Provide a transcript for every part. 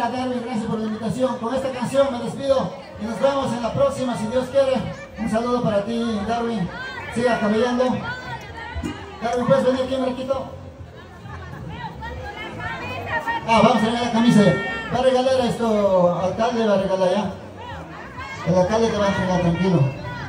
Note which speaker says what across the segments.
Speaker 1: Gracias, Darwin, gracias por la invitación. Con esta canción me despido y nos vemos en la próxima, si Dios quiere. Un saludo para ti, Darwin. Siga caminando. Darwin, ¿puedes venir aquí, Marquito? Vamos a regalar la camisa. Va a regalar esto, alcalde va a regalar ya. El alcalde te va a entregar, tranquilo.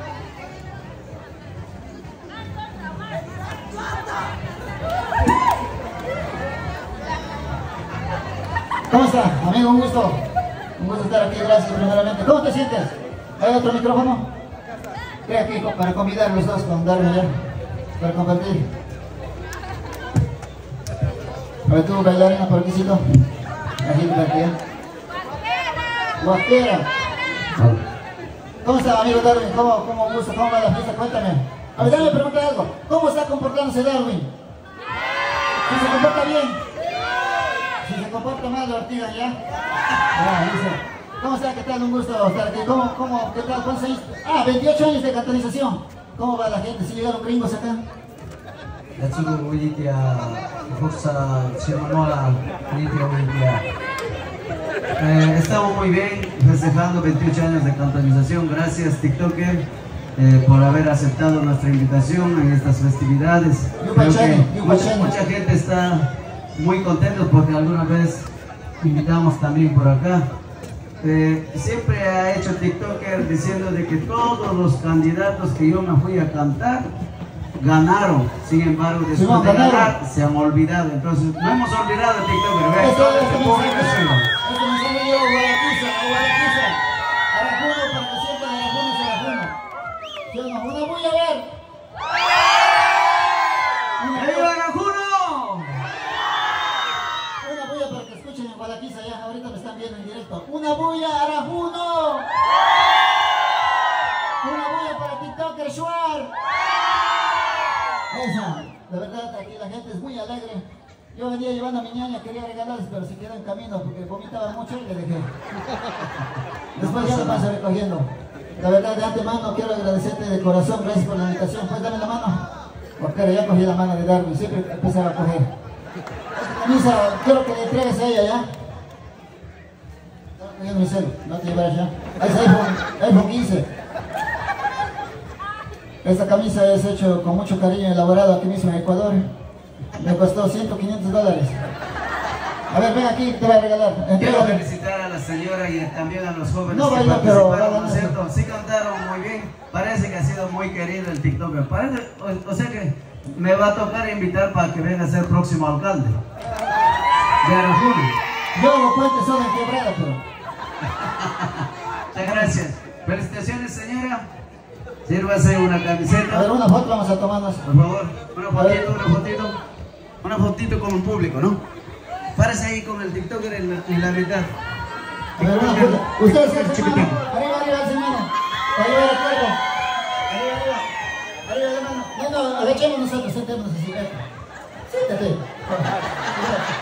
Speaker 1: ¿Cómo está, amigo? Un gusto estar aquí, gracias primeramente. ¿Cómo te sientes? ¿Hay otro micrófono? Estoy aquí para convidar los dos con Darwin ya, para compartir. A ver, tú bailarina por aquí, Cito. Aquí, por aquí, ¿eh? Guapera. ¿Cómo está, amigo Darwin? ¿Cómo gusta? ¿Cómo va la fiesta? Cuéntame. A ver, déjame preguntar algo. ¿Cómo está comportándose Darwin? ¿Si se comporta bien? Si se comporta mal, lo ortigan ya. Listo. ¿Cómo está? ¿Qué tal? Un gusto estar aquí. ¿Qué tal? ¿Cuántos años? 28 años de cantonización. ¿Cómo va la gente? ¿Sí llegaron gringos acá?
Speaker 2: La chica hoy día, estamos muy bien festejando 28 años de cantonización. Gracias, TikToker, por haber aceptado nuestra invitación en estas festividades. Creo que mucha gente está muy contenta porque alguna vez invitamos también por acá. Siempre ha hecho TikToker diciendo de que todos los candidatos que yo me fui a cantar ganaron, sin embargo después de ganar se han olvidado. Entonces no hemos olvidado el TikToker. Vean todo este público chulo.
Speaker 1: Este mensaje lleva a Guarapuza, Arajuno, para que sientan Arajuno es Arajuno. ¿Sí o no? Una bulla, a ver.
Speaker 2: ¡Viva Arajuno!
Speaker 1: Una bulla para que escuchen en Guadalquivir ya, ahorita me están viendo en directo. ¡Una bulla, Arajuno! ¡Una bulla para TikToker Shuar! Esa, de verdad, aquí la gente es muy alegre. Yo venía llevando a mi ñaña, quería regalarles, pero se quedó en camino porque vomitaba mucho y le dejé. Después ya lo paso recogiendo. La verdad, de antemano quiero agradecerte de corazón, gracias por la invitación. Pues dame la mano. Porque ya cogí la mano de Darwin, siempre empezaba a coger. Esta camisa, quiero que le entregues a ella ya. Estaba cogiendo mi celu, no te llevarás ya. Es iPhone 15. Esta camisa es hecho con mucho cariño, elaborado aquí mismo en Ecuador. Me costó $100, $500. A ver, ven aquí, te voy a regalar.
Speaker 2: Quiero felicitar a la señora y también a los jóvenes
Speaker 1: no
Speaker 2: que
Speaker 1: baila, pero
Speaker 2: participaron, ¿no es cierto? Sí cantaron muy bien. Parece que ha sido muy querido el TikToker. O sea que me va a tocar invitar para que venga a ser próximo alcalde de Arajuno.
Speaker 1: Yo los puentes son en quebrada, pero...
Speaker 2: Muchas gracias. Felicitaciones, señora. Sírvase una camiseta.
Speaker 1: A ver, una foto vamos a tomarnos.
Speaker 2: Por favor, una fotito con el público, ¿no? Párese ahí con el TikToker en la mitad.
Speaker 1: A ver, una foto. Ustedes se chiquitín. Arriba, hermano. Arriba el cuerpo. Arriba, hermano. No, agachemos nosotros, sentémonos así. Siéntate.